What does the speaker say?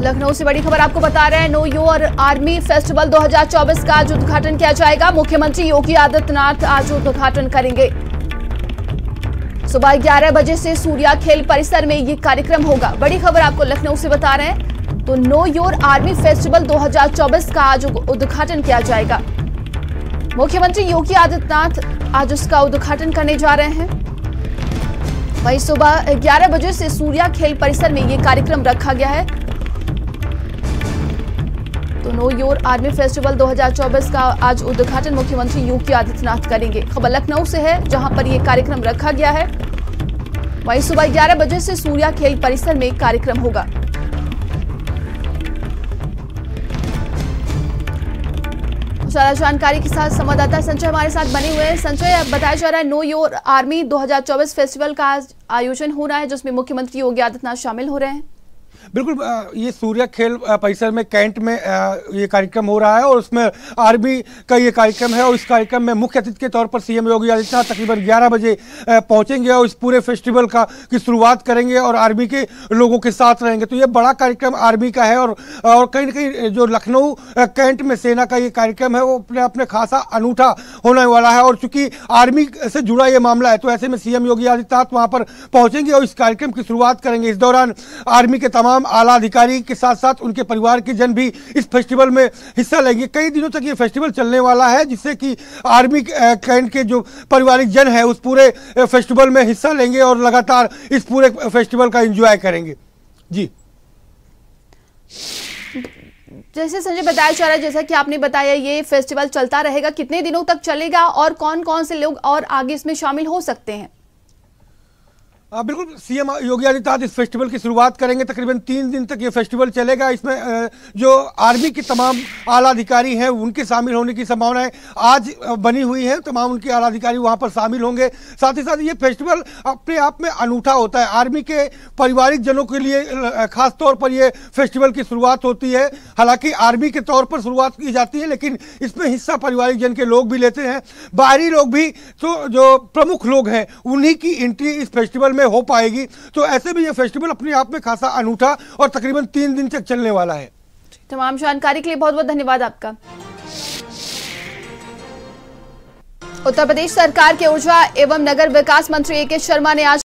लखनऊ से बड़ी खबर आपको बता रहे हैं। नो योर आर्मी फेस्टिवल 2024 का आज उद्घाटन किया जाएगा। मुख्यमंत्री योगी आदित्यनाथ आज उद्घाटन करेंगे। सुबह 11 बजे से सूर्या खेल परिसर में ये कार्यक्रम होगा। बड़ी खबर आपको लखनऊ से बता रहे हैं। तो नो योर आर्मी फेस्टिवल 2024 का आज उद्घाटन किया जाएगा। मुख्यमंत्री योगी आदित्यनाथ आज उसका उद्घाटन करने जा रहे हैं। वहीं सुबह 11 बजे से सूर्या खेल परिसर में ये कार्यक्रम रखा गया है। तो नो योर आर्मी फेस्टिवल 2024 का आज उद्घाटन मुख्यमंत्री योगी आदित्यनाथ करेंगे। खबर लखनऊ से है, जहां पर यह कार्यक्रम रखा गया है। वहीं सुबह 11 बजे से सूर्या खेल परिसर में कार्यक्रम होगा। ज्यादा जानकारी के साथ संवाददाता संजय हमारे साथ बने हुए हैं। संजय, बताया जा रहा है नो योर आर्मी 2024 फेस्टिवल का आज आयोजन हो रहा है, जिसमें मुख्यमंत्री योगी आदित्यनाथ शामिल हो रहे हैं। बिल्कुल, ये सूर्या खेल परिसर में कैंट में ये कार्यक्रम हो रहा है और उसमें आर्मी का ये कार्यक्रम है। और इस कार्यक्रम में मुख्य अतिथि के तौर पर सीएम योगी आदित्यनाथ तकरीबन 11 बजे पहुंचेंगे और इस पूरे फेस्टिवल की शुरुआत करेंगे और आर्मी के लोगों के साथ रहेंगे। तो ये बड़ा कार्यक्रम आर्मी का है और कहीं ना कहीं जो लखनऊ कैंट में सेना का ये कार्यक्रम है वो अपने खासा अनूठा होने वाला है। और चूंकि आर्मी से जुड़ा ये मामला है तो ऐसे में सीएम योगी आदित्यनाथ वहां पर पहुंचेंगे और इस कार्यक्रम की शुरुआत करेंगे। इस दौरान आर्मी के तमाम आला अधिकारी के साथ साथ उनके परिवार के जन भी इस फेस्टिवल में हिस्सा लेंगे। कई दिनों तक ये फेस्टिवल चलने वाला है, जिससे कि आर्मी कैंट के जो पारिवारिक जन है उस पूरे फेस्टिवल में हिस्सा लेंगे और लगातार इस पूरे फेस्टिवल का एंजॉय करेंगे। जी, जैसे संजय बताया जा रहा है, जैसा कि आपने बताया, ये फेस्टिवल चलता रहेगा, कितने दिनों तक चलेगा और कौन कौन से लोग और आगे इसमें शामिल हो सकते हैं? बिल्कुल, सीएम योगी आदित्यनाथ इस फेस्टिवल की शुरुआत करेंगे। तकरीबन 3 दिन तक ये फेस्टिवल चलेगा। इसमें जो आर्मी के तमाम आला अधिकारी हैं उनके शामिल होने की संभावनाएं आज बनी हुई हैं। तमाम उनके आला अधिकारी वहां पर शामिल होंगे। साथ ही साथ ये फेस्टिवल अपने आप में अनूठा होता है। आर्मी के पारिवारिक जनों के लिए खास तौर पर ये फेस्टिवल की शुरुआत होती है। हालांकि आर्मी के तौर पर शुरुआत की जाती है, लेकिन इसमें हिस्सा पारिवारिक जन के लोग भी लेते हैं। बाहरी लोग भी, तो जो प्रमुख लोग हैं उन्हीं की एंट्री इस फेस्टिवल हो पाएगी। तो ऐसे भी ये फेस्टिवल अपने आप में खासा अनूठा और तकरीबन 3 दिन तक चलने वाला है। तमाम जानकारी के लिए बहुत बहुत धन्यवाद आपका। उत्तर प्रदेश सरकार के ऊर्जा एवं नगर विकास मंत्री ए के शर्मा ने आज